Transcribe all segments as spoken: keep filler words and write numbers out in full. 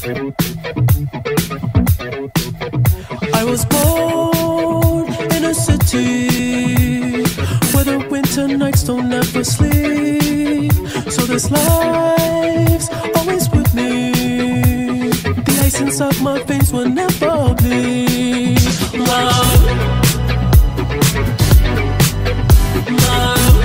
I was born in a city where the winter nights don't ever sleep. So this life's always with me. The ice inside my veins will never bleed. Love, love.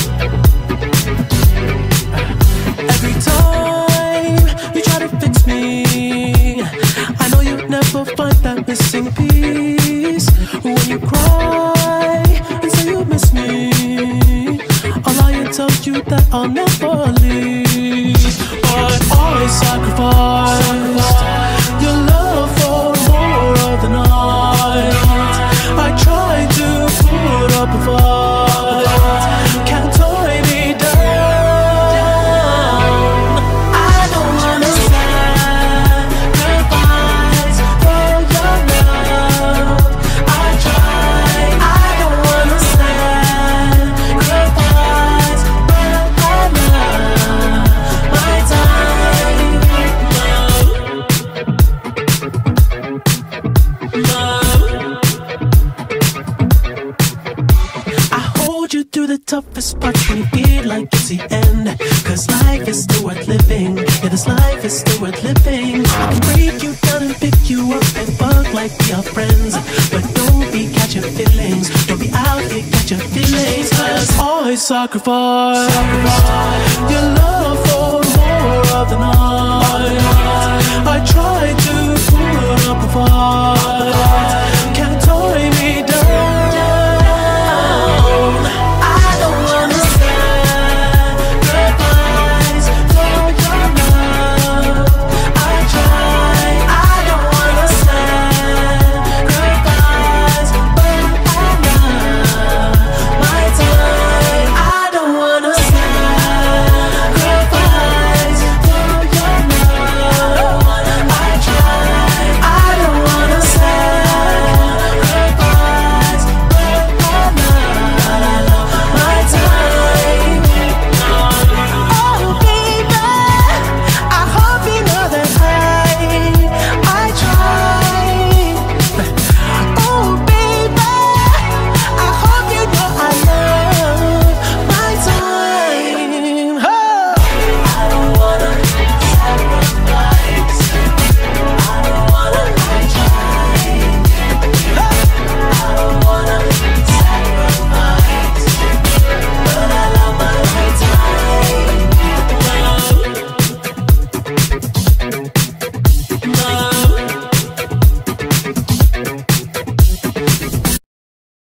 Every time you try to fix me, I know you'll never find that missing piece. When you cry and say you miss me, I'll lie and tell you that I'll never leave. But I sacrificed your love for more of the night. I tried to put up a fight, can't tie me down. I don't wanna sacrifice for your love. I tried. I don't wanna sacrifice my love, my time, love, love. I hold you through the toughest parts when you feel like it's the end. Cause life is still worth living. Yeah, this life is still worth living. I can break you down and pick you up and fuck like we are friends. But don't be catching feelings. Don't be out here catching feelings. Cause I sacrifice, sacrifice your